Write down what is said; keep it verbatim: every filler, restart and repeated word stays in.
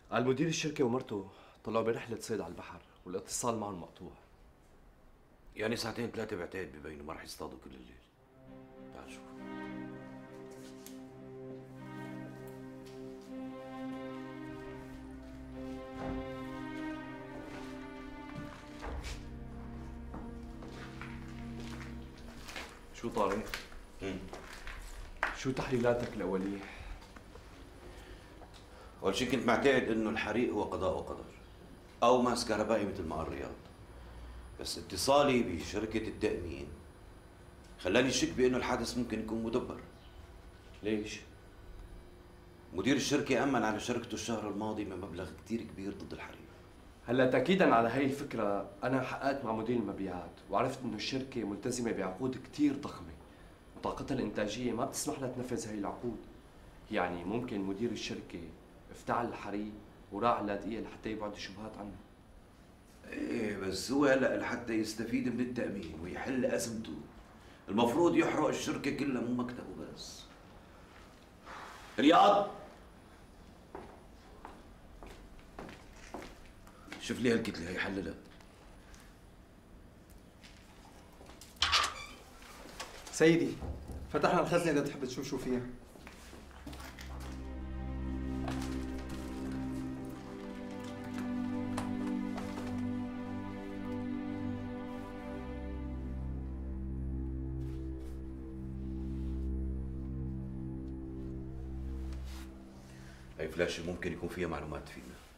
قال مدير الشركة ومرته طلعوا برحلة صيد على البحر والاتصال معهم مقطوع. يعني ساعتين ثلاثة بعتقد ببينوا ما رح يصطادوا كل الليل. تعال شوف. شو طارق؟ شو تحليلاتك الأولية؟ أول شيء كنت معتقد إنه الحريق هو قضاء وقدر أو ماس كهربائي مثل ما قال رياض، بس اتصالي بشركة التأمين خلاني شك بإنه الحادث ممكن يكون مدبر. ليش؟ مدير الشركة أمن على شركته الشهر الماضي بمبلغ كتير كبير ضد الحريق. هلا تأكيدا على هي الفكرة أنا حققت مع مدير المبيعات وعرفت إنه الشركة ملتزمة بعقود كتير ضخمة وطاقتها الإنتاجية ما بتسمح لها تنفذ هي العقود. يعني ممكن مدير الشركة افتعل الحريق وراح على دقيقة لحتى يبعد الشبهات عنه. ايه بس هو هلا لحتى يستفيد من التأمين ويحل أزمته المفروض يحرق الشركة كلها مو مكتبه بس. رياض شوف لي هالكتلة هي حللها. سيدي فتحنا الخزنة إذا تحب تشوف شو فيها. هي فلاشة ممكن يكون فيها معلومات تفيدنا.